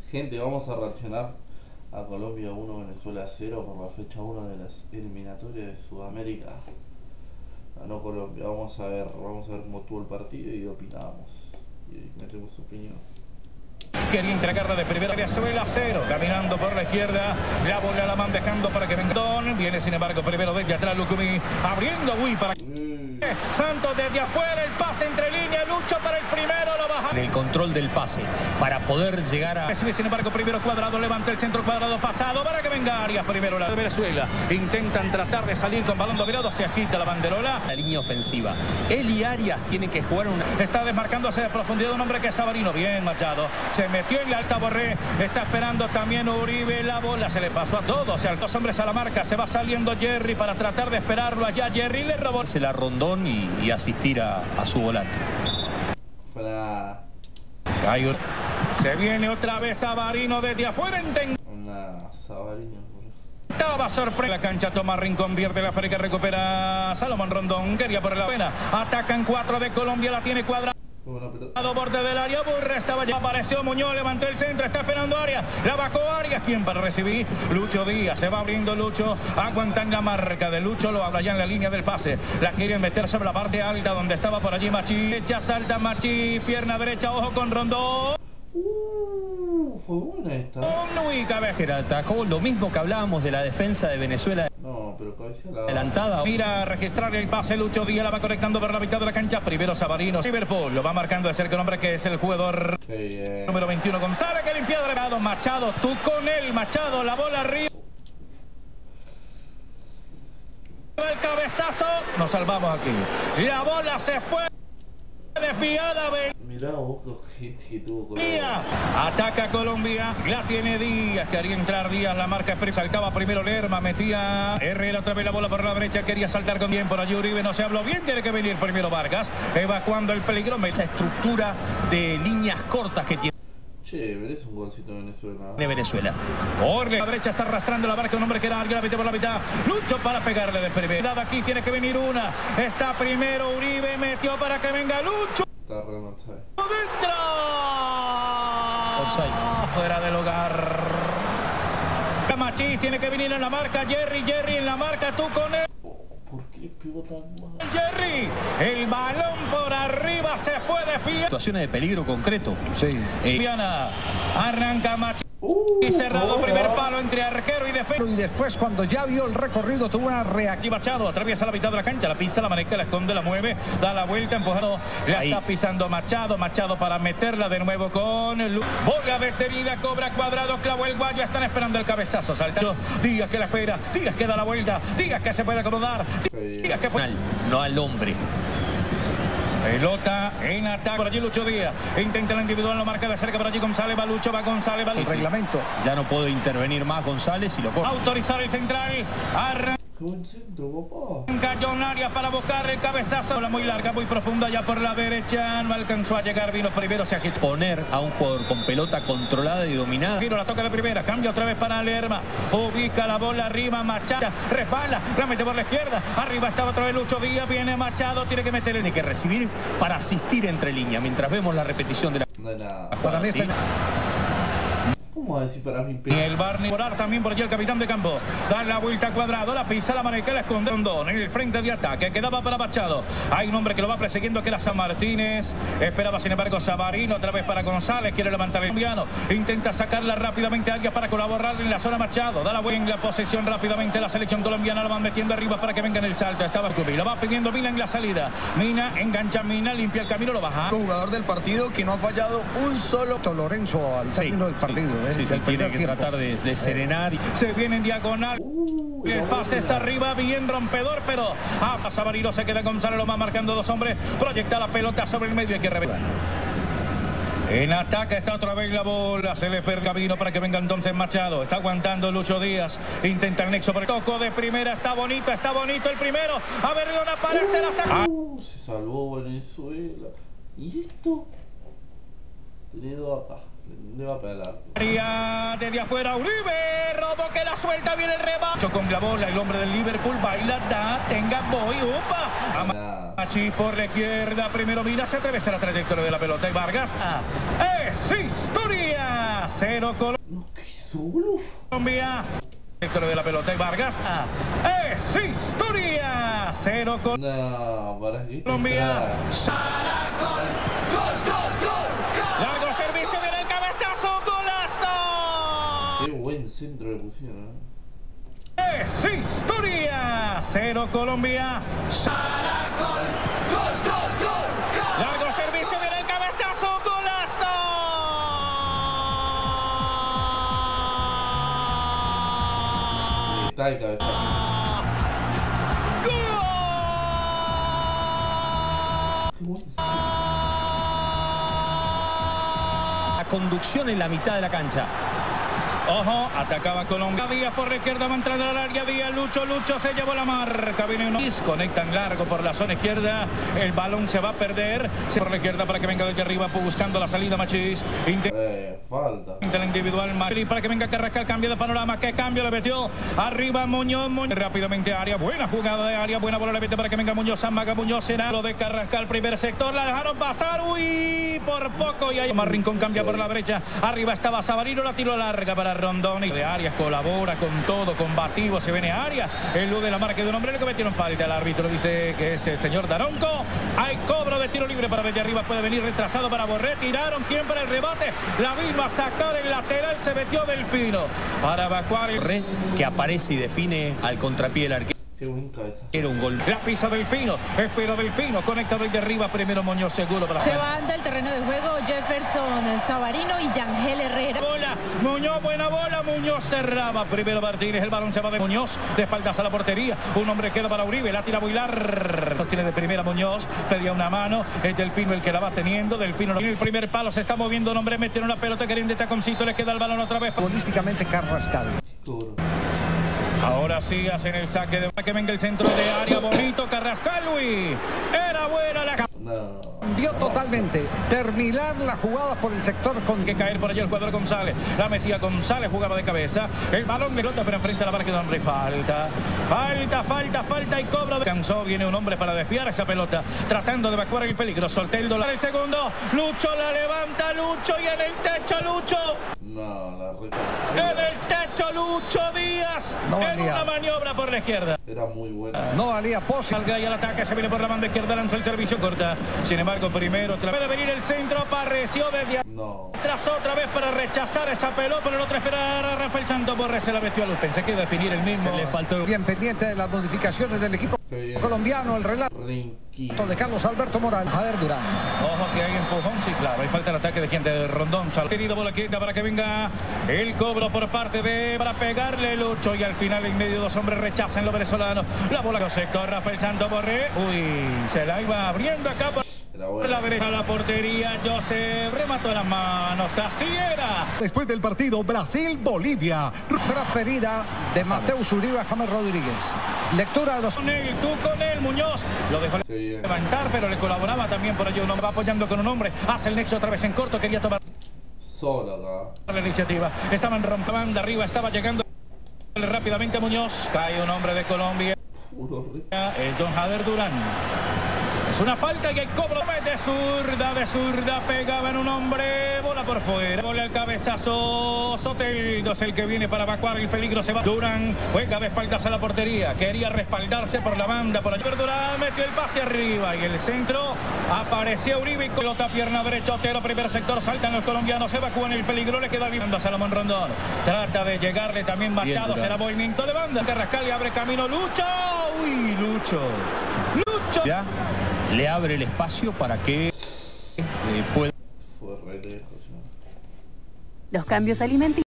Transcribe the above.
Gente, vamos a reaccionar a Colombia 1, Venezuela 0 por la fecha 1 de las eliminatorias de Sudamérica. Ganó Colombia, vamos a ver cómo estuvo el partido y opinamos. Y metemos opinión. Quería entregarla de primera. Venezuela 0, caminando por la izquierda, la bola la van dejando para que venga Don. Viene sin embargo primero desde atrás Lucumí, abriendo para Santos desde afuera, el pase entre líneas, Lucho para el primero, lo baja. En el control del pase, para poder llegar a... Recibe sin embargo primero Cuadrado, levanta el centro Cuadrado pasado para que venga Arias primero la de Venezuela. Intentan tratar de salir con balón dominado, se agita la banderola. La línea ofensiva. Él y Arias tienen que jugar una... Está desmarcándose de profundidad un hombre que es Savarino, bien Machado. Se metió en la alta Borré, está esperando también Uribe, la bola se le pasó a todos. O sea, dos hombres a la marca, se va saliendo Jerry para tratar de esperarlo allá. Jerry le robó. Se la rondón y asistir a su volante. Cayo. Se viene otra vez Savarino desde afuera. Savarino. Estaba sorpresa. La cancha toma Rincón, pierde la África, recupera Salomón Rondón. Quería por la pena. Atacan 4 de Colombia, la tiene Cuadrado. Borde del área, Burra estaba ya. Apareció Muñoz, levantó el centro, está esperando Arias. La bajó Arias. ¿Quién para recibir? Lucho Díaz. Se va abriendo Lucho. Aguantan la marca de Lucho. Lo habla ya en la línea del pase. La quieren meter sobre la parte alta donde estaba por allí Machi. Echa, salta Machi. Pierna derecha, ojo con Rondón. Fue buena esta. Muy cabeza. Atajó lo mismo que hablábamos de la defensa de Venezuela. No, pero cabecea la... Adelantada. Mira a registrar el pase. Lucho Díaz la va conectando por la mitad de la cancha. Primero Savarino. Liverpool lo va marcando de cerca el hombre que es el jugador número 21 González, que limpió de lado. Machado, tú con él. Machado, la bola arriba. El cabezazo. Nos salvamos aquí. La bola se fue desviada. Mirá vos que tuvo Colombia. Ataca Colombia, la tiene Díaz, quería entrar Díaz, la marca saltaba primero Lerma, metía Herrera otra vez la bola por la derecha, quería saltar con bien por allí Uribe, no se habló bien, tiene que venir primero Vargas, evacuando el peligro. Esa estructura de líneas cortas que tiene. Che, verés un golcito de Venezuela. De Venezuela. Por la derecha está arrastrando la barca un hombre que era alguien, la mete por la mitad. Lucho para pegarle de primera. Aquí tiene que venir una. Está primero Uribe, metió para que venga Lucho. Está rematado. ¡Dentro! Offside. Fuera del hogar. Machís tiene que venir en la marca. Jerry en la marca, tú con él. ¿Por qué pegó tan mal? Jerry, el balón por arriba se fue desviar. Situaciones de peligro concreto. Sí. Arranca Machís. Y cerrado primer palo entre arquero y defensa. Y después cuando ya vio el recorrido tuvo una reacción. Y Machado atraviesa la mitad de la cancha, la pisa, la maneja, la esconde, la mueve, da la vuelta, empujado. La está pisando Machado para meterla de nuevo con el... Bola detenida, cobra Cuadrado, clavó el guayo, están esperando el cabezazo, saltando. Díaz que la espera, Díaz que da la vuelta, Díaz que se puede acomodar, Díaz que puede... No al hombre. Pelota en ataque. Por allí Lucho Díaz. Intenta la individual, lo marca de cerca. Por allí González, va Lucho, va González, va Lucho. El reglamento. Ya no puedo intervenir más González y lo corta. Autorizar el central. Qué buen centro, papá. Cayó en área para buscar el cabezazo. Bola muy larga, muy profunda ya por la derecha. No alcanzó a llegar, vino primero, se agitó. Poner a un jugador con pelota controlada y dominada. Vino, la toca de primera, cambia otra vez para Lerma. Ubica la bola arriba, Machado. Resbala, la mete por la izquierda. Arriba estaba otra vez Lucho Díaz, viene Machado, tiene que meter el... Tiene que recibir para asistir entre líneas. Mientras vemos la repetición de la... No hay nada. Jugada, ¿sí? ¿Cómo decir para mí? Y el Barney Morar también por allí el capitán de campo. Da la vuelta Cuadrado, la pisa, la maneja, la esconde Rondón en el frente de ataque. Quedaba para Machado. Hay un hombre que lo va persiguiendo que era San Martínez. Esperaba sin embargo Savarino otra vez para González. Quiere levantar el colombiano. Intenta sacarla rápidamente a alguien para colaborar en la zona Machado. Da la vuelta en la posesión rápidamente. La selección colombiana la van metiendo arriba para que venga en el salto. Estaba Cubi. Lo va pidiendo Mina en la salida. Mina engancha Mina, limpia el camino, lo baja. Jugador del partido que no ha fallado un solo. Lorenzo al término del partido. Sí, tiene que tratar de serenar. Se viene en diagonal. El pase está arriba, bien rompedor, pero a Savarino se queda González, lo va marcando dos hombres. Proyecta la pelota sobre el medio, hay que revelar. En ataque está otra vez la bola, se le pierde el camino para que venga entonces Machado. Está aguantando Lucho Díaz, intenta el nexo por el toco de primera, está bonito el primero. A ver, Rion aparece la saca. Se salvó Venezuela. ¿Y esto? Tenido acá. Le va a pegar. Desde afuera Uribe, robo que la suelta, viene el rebate. Con la bola, el hombre del Liverpool baila, da, tenga, voy, upa. Machi por la izquierda, primero Mina, se atraviesa la trayectoria de la pelota y Vargas. Es historia. 0 No, ¿qué hizo, boludo? Colombia. Sector de la pelota y Vargas. Es historia. 0 No, para qué. Colombia. Largo servicio, viene el cabezazo, golazo. Qué buen centro le pusieron, Es historia. 0 Colombia. Largo servicio, viene el cabezazo, golazo. Está de cabeza. Qué buen centro. La conducción en la mitad de la cancha. Ojo, atacaba Colombia. Díaz por la izquierda, va entrando al área. Díaz, Lucho se llevó la marca. Viene uno. Conectan largo por la zona izquierda. El balón se va a perder. Por la izquierda para que venga desde arriba, buscando la salida Machís. Falta. La individual Madrid para que venga Carrascal. Cambio de panorama. ¿Qué cambio le metió? Arriba Muñoz. Rápidamente área. Buena jugada de área. Buena bola le mete para que venga Muñoz. Amaga Muñoz. Será lo de Carrascal. Primer sector. La dejaron pasar. Uy, por poco. Y ahí más Rincón cambia por la derecha. Arriba estaba Sabarino. La tiró larga para Rondón. Y de Arias colabora con todo. Combativo. Se viene Arias. El luz de la marca de un hombre. Le cometieron falta. El árbitro dice que es el señor Daronco. Hay cobro de tiro libre para desde arriba. Puede venir retrasado para Borré. Tiraron. ¿Quién para el rebate? La vino a sacar el lateral. Se metió Del Pino para evacuar el Borré, que aparece y define al contrapié del arquero. Qué buen cabeza. Era un gol. La pisa Del Pino. Espera Del Pino. Conecta desde arriba. Primero Muñoz seguro para se van del terreno de juego Jefferson Sabarino y Yangel Herrera. Bola. Muñoz, buena bola. Muñoz cerraba. Primero Martínez. El balón se va de Muñoz. De espaldas a la portería. Un hombre queda para Uribe. La tira muy larga. Tiene de primera Muñoz. Pedía una mano. Es Del Pino el que la va teniendo. Del Pino en el primer palo. Se está moviendo un hombre. Mete una pelota. Queriendo taconcito. Le queda el balón otra vez. Futbolísticamente Carrascal. Duro. Ahora sí hacen el saque de que venga el centro de área. Bonito Carrascal, Luis. Era buena la... No. Vio totalmente terminar la jugada por el sector con que caer por allí el jugador González. La metía González, jugaba de cabeza. El balón de pelota, pero enfrente a la marca de hombre. Falta y cobra. Cansó, viene un hombre para desviar esa pelota. Tratando de evacuar el peligro. Solté el dólar. El segundo. Lucho la levanta. Lucho y en el techo Lucho. No, la reta. En el techo Lucho Díaz. No en valía. una maniobra por la izquierda. Era muy buena. no valía pose. Salga y al ataque, se viene por la banda izquierda, lanzó el servicio corta. Sin embargo, primero puede venir el centro, apareció desde No. atrás otra vez para rechazar esa pelota, pero el otro esperar a Rafael Santos Borré, se la metió a luz. Pensé que iba a definir el mismo. Se le faltó. Bien pendiente de las modificaciones del equipo colombiano. El relato Rinqui. de Carlos Alberto Morales. Jader Durán. Ojo que hay empujón, sí, claro. Ahí falta el ataque de quien de Rondón. Querido bola quieta para que venga el cobro por parte de para pegarle Lucho. Y al final en medio dos hombres rechazan los venezolanos. La bola que sector Rafael Santos Borré. Uy, se la iba abriendo acá por la derecha a la portería. Joseph remató las manos. Así era. Después del partido Brasil-Bolivia. Transferida de Mateus Uribe a James Rodríguez. Lectura de los... Con él, tú con él, Muñoz. Lo dejó levantar, pero le colaboraba también por allí. Uno va apoyando con un hombre. Hace el nexo otra vez en corto. Quería tomar Sola acá. la iniciativa. Estaban rompando arriba. Estaba llegando rápidamente Muñoz. Cae un hombre de Colombia. Es John Jader Durán. Es una falta y el cobro de zurda, pegaba en un hombre, bola por fuera, bola al cabezazo, Soteldo es el que viene para evacuar el peligro, se va Durán, juega de espaldas a la portería, quería respaldarse por la banda, por allí Durán, metió el pase arriba y el centro, apareció Uribe y pelota pierna derecha, Otero, primer sector, saltan los colombianos, evacúan el peligro, le queda libre a Salomón Rondón, trata de llegarle también Machado, será movimiento de banda, Carrascal le abre camino, Lucho, uy, Lucho, Ya le abre el espacio para que pueda. Fue re lejos, ¿no? Los cambios alimenticios.